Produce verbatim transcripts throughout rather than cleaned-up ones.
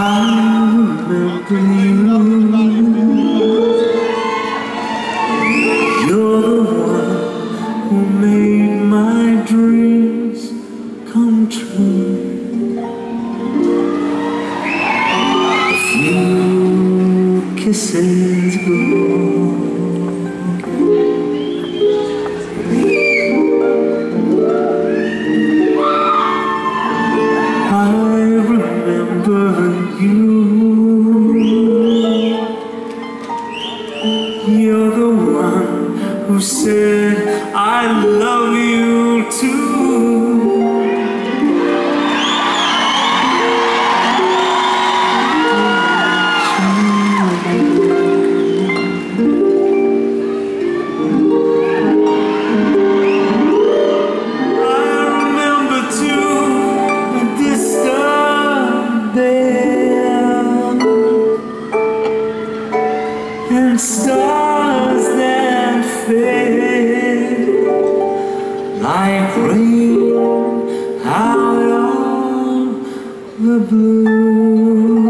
remember you. You're the one who made my dreams come true. A few kisses ago, you're the one who said I love you too. I remember too a distant bell and stars that fade like rain out of the blue.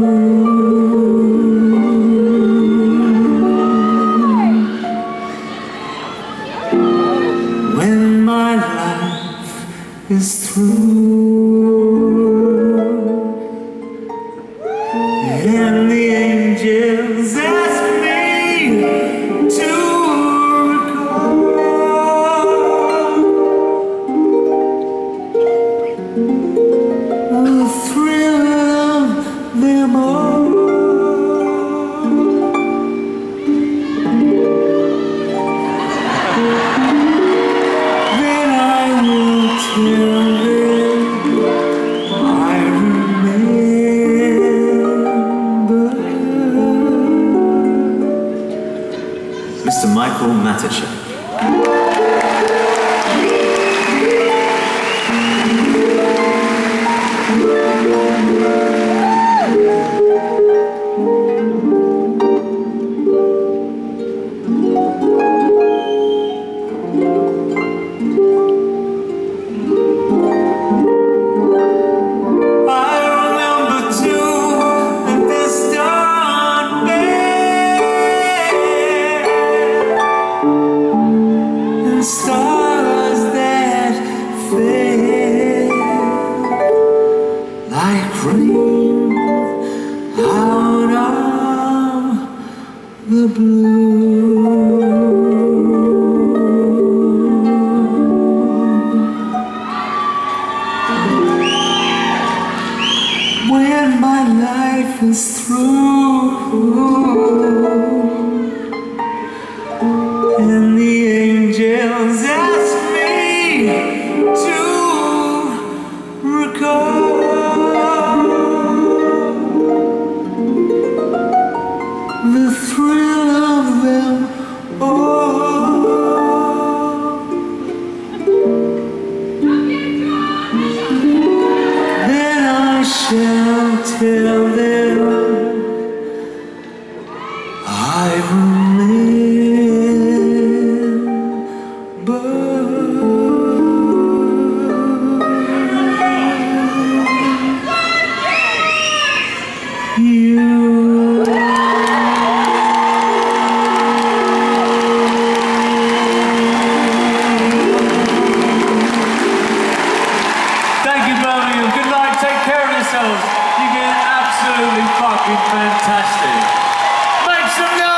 When my life is through and the angels ask me to recall the thrill of them all, then I will tell them I remember. Mister Michael Matichak. Stars that fade like rain out of the blue. When my life is through and the angels ask me to recall the thrill of them all, then I shall tell them I remember. Thank you, Birmingham. Good night. Take care of yourselves. You've been absolutely fucking fantastic. Make some noise!